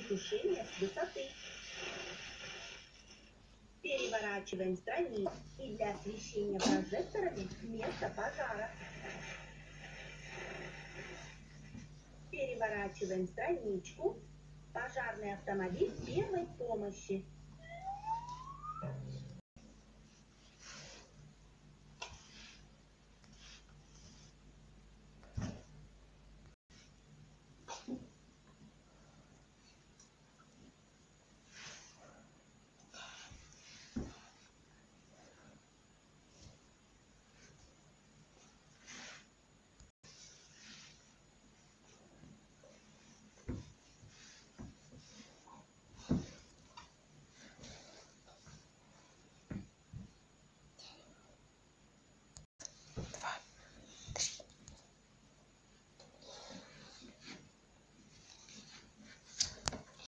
тушения с высоты. Переворачиваем страницу. И для освещения прожекторами место пожара. Переворачиваем страничку. Пожарный автомобиль первой помощи.